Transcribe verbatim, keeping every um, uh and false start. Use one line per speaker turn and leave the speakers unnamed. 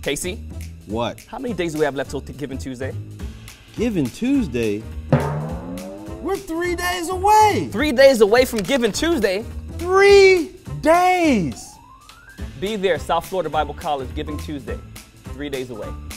Casey,
What?
how many days do we have left till Giving Tuesday?
Giving Tuesday? We're three days away!
Three days away from Giving Tuesday.
Three days!
Be there, South Florida Bible College, Giving Tuesday. Three days away.